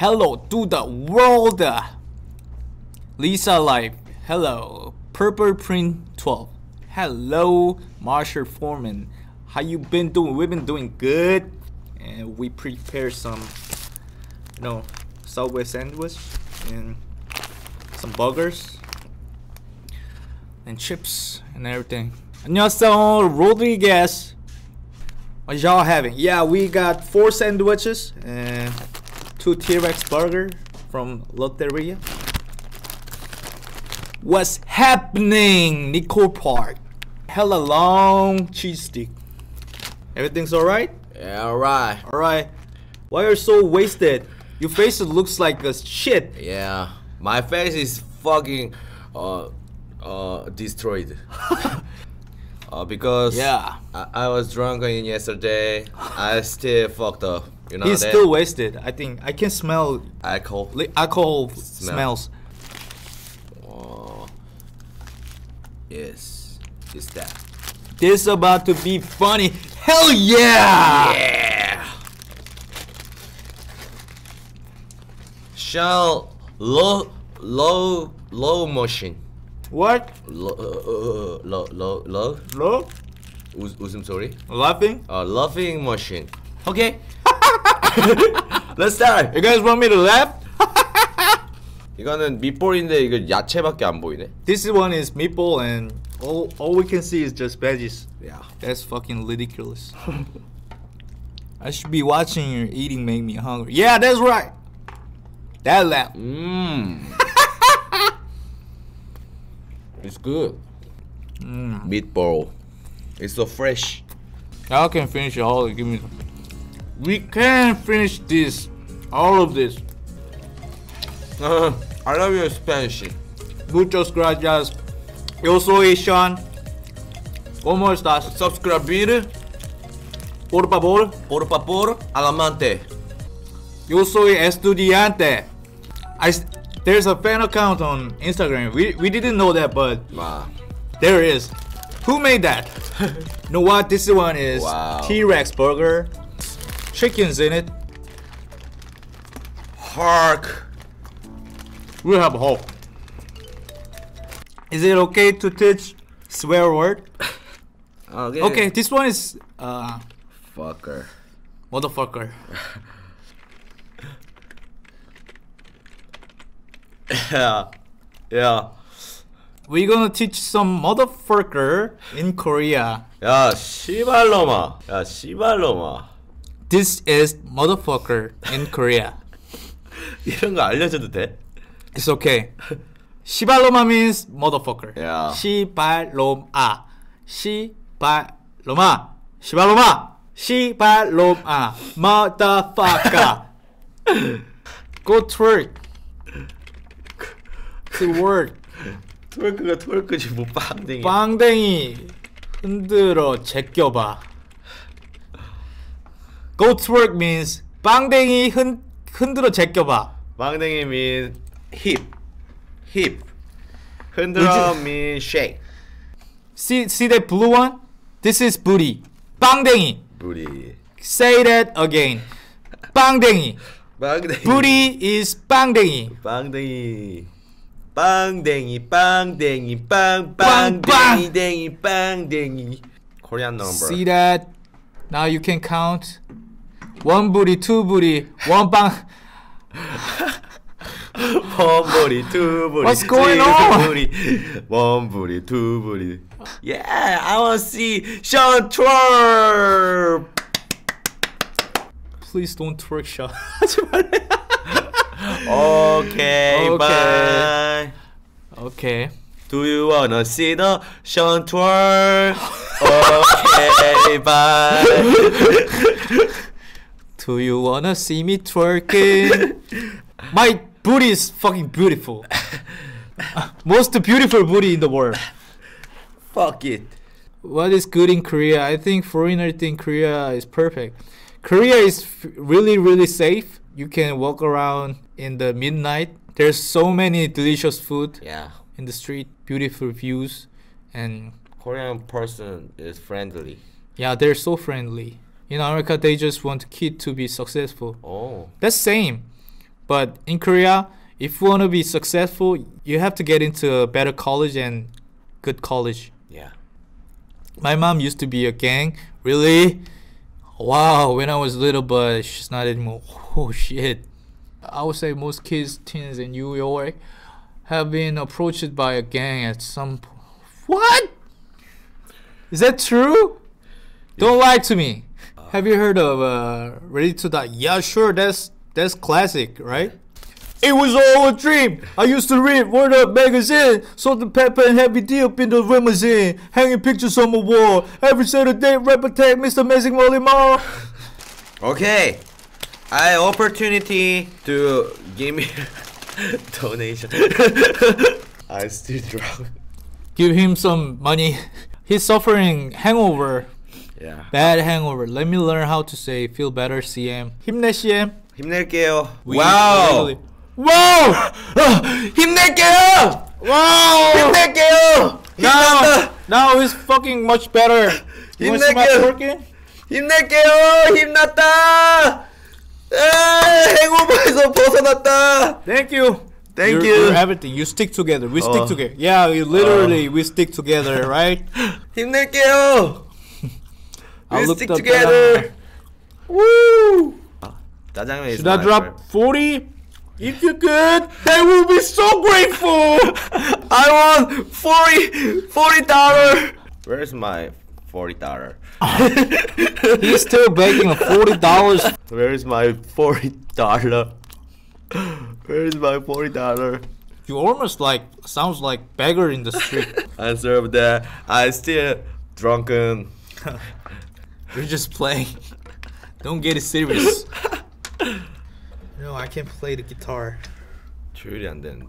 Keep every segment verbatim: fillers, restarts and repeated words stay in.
Hello to the world. Lisa Life. Hello. Purple Print twelve. Hello, Marshall Foreman. How you been doing? We've been doing good. And we prepare some, you know, Subway sandwich and some burgers and chips and everything. 안녕하세요, Rodriguez. What y'all having? Yeah, we got four sandwiches and two T-Rex burger from Lotteria. What's happening, Nicole Park? Hella long cheese stick. Everything's alright? Yeah, alright. Alright. Why are you so wasted? Your face looks like a shit. Yeah, my face is fucking uh uh destroyed. uh, because Yeah. I, I was drunk in yesterday. I still fucked up. You know He's that? still wasted. I think I can smell Alcohol. li- alcohol Smell. smells. Oh, yes, it's that. This is about to be funny. Hell yeah! Yeah. Shall low low low motion. What? Low uh, low low low. Hello? 웃, 웃음소리. Laughing? Uh, laughing machine. Okay. Let's start. You guys want me to laugh? 이거는 밑볼인데 이거 야채밖에 안 보이네. This one is meatball and all all we can see is just veggies. Yeah. That's fucking ridiculous. I should be watching your eating make me hungry. Yeah, that's right. That laugh. Mmm. It's good. Mm. Meatball. It's so fresh. Y'all can finish it all. Give me. We can finish this. All of this. Uh, I love your Spanish. Muchas gracias. Yo soy Sean. ¿Cómo estás? Subscribir. Por favor. Por favor, alamante. Yo soy estudiante. I s- there's a fan account on Instagram. We we didn't know that, but Wow. there it is. Who made that? You know what? This one is Wow. T-Rex burger. Chicken's in it. Hark. We have hope. Is it okay to teach swear word? Okay. Okay, this one is uh Fucker. motherfucker. Yeah. Yeah. We're gonna teach some motherfucker in Korea. 야, 씨발놈아. 야, 씨발놈아. This is motherfucker in Korea. 이런 거 알려줘도 돼? It's okay. 시발로마 means motherfucker. Yeah. 시발로마. 시발로마. 시발로마. 시발로마. Motherfucker. Go twerk. To work. 트월크가 트월크지 뭐 빵댕이. 빵댕이 흔들어 제껴봐. Go twerk means 빵댕이 흔, 흔들어 제껴봐. 빵댕이 mean hip. hip. 흔들어 mean shake. See, see that blue one? This is booty. 빵댕이. booty. Say that again. 빵댕이. 빵댕이. Booty is 빵댕이. 빵댕이. 빵댕이 빵댕이 빵 빵, 빵. 빵댕이 댕이 빵댕이. Korean number. See that? Now you can count. One booty, two booty, one 빵. One booty, two booty. What's going three on? booty. One booty, two booty. Yeah, I want to see Sean twerk. Please don't twerk shot. Okay, Okay. bye. Okay. Do you wanna see the Sean twerk? Okay, bye. Do you wanna see me twerking? My booty is fucking beautiful. Most beautiful booty in the world. Fuck it. What is good in Korea? I think foreigner in Korea is perfect. Korea is f- really really safe. You can walk around in the midnight. There's so many delicious food Yeah, in the street, beautiful views, and Korean person is friendly. yeah, they're so friendly. In America, they just want kid to be successful. Oh. That's same. But in Korea, if you want to be successful, you have to get into a better college and good college. Yeah. My mom used to be a gang. Really? Wow, when I was little, but she's not anymore. Oh shit. I would say most kids, teens in New York have been approached by a gang at some point. What? Is that true? Don't lie to me. Have you heard of uh, Ready to Die? Yeah, sure, that's that's classic, right? It was all a dream. I used to read Word Up magazine, Salt and Pepper and Heavy D up in the limousine, hanging pictures on my wall. Every Saturday, represent Mister Amazing Molly Mall. Okay, I opportunity to give me donation. I still drunk. Give him some money. He's suffering hangover. Yeah. Bad hangover. Let me learn how to say feel better, C M. 힘내, C M. 힘낼게요. We 와우. really- Wow! 힘낼게요. Wow! 힘낼게요. Now, 힘낸다. now it's fucking much better. You wanna see my 힘낼게요. twerking? 힘낼게요. 힘났다. 에, 행오버에서 벗어났다. Thank you. Thank You're- you. you're everything. You stick together. We stick 어. together. Yeah, you literally we stick together, right? 힘낼게요. I We looked stick up together. Woo! 짜장면 is Should I my drop favorite. forty? If you could, they will be so grateful. I want forty forty dollar. Where's my forty dollar? He's still begging for forty dollars. Where's my forty dollar? Where's my forty dollar? You almost like sounds like beggar in the street. Answer of that. I still drunken. You're just playing. Don't get it serious. No, I can't play the guitar. 조율이 안 되는데.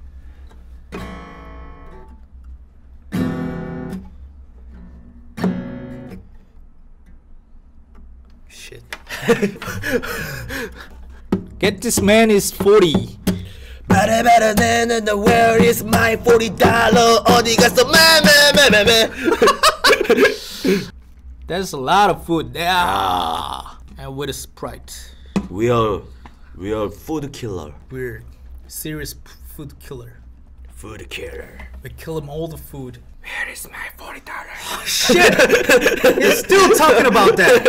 Shit. Get this man is forty. Better better than the where is my forty dollar? 어디 갔어? 매매매매매. That's a lot of food. Yeah. And with a Sprite. We are we are food killer. We're serious p- food killer. Food killer. We kill him all the food. Where is my forty dollar? Shit! He's still talking about that.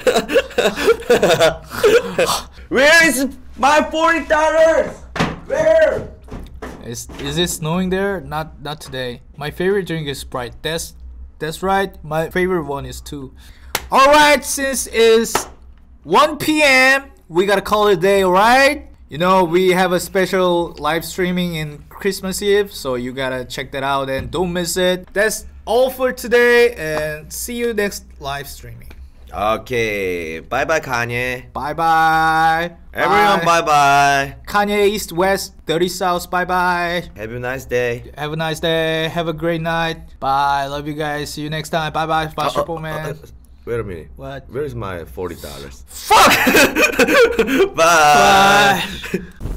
Where is my forty dollars? Where? Is is it snowing there? Not not today. My favorite drink is Sprite. That's that's right. My favorite one is too. All right, since it's one p m, we gotta call it a day. All right. You know we have a special live streaming in Christmas Eve, so you gotta check that out and don't miss it. That's all for today, and see you next live streaming. Okay. Bye bye Kanye. Bye bye. Everyone bye bye. Kanye East West thirty South. Bye bye. Have a nice day. Have a nice day. Have a great night. Bye. Love you guys. See you next time. Bye bye. Bye, Uh, uh, Triple Man. uh, uh, Wait a minute. What? Where is my forty dollars? Fuck! Bye. Bye.